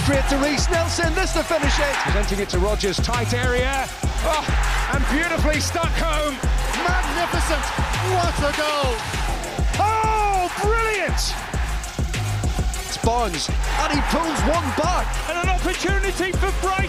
straight to Reiss Nelson, this to finish it. Presenting it to Rodgers, tight area. Oh, and beautifully stuck home. Magnificent, what a goal. Oh, brilliant. It's Barnes, and he pulls one back. And an opportunity for Brighton.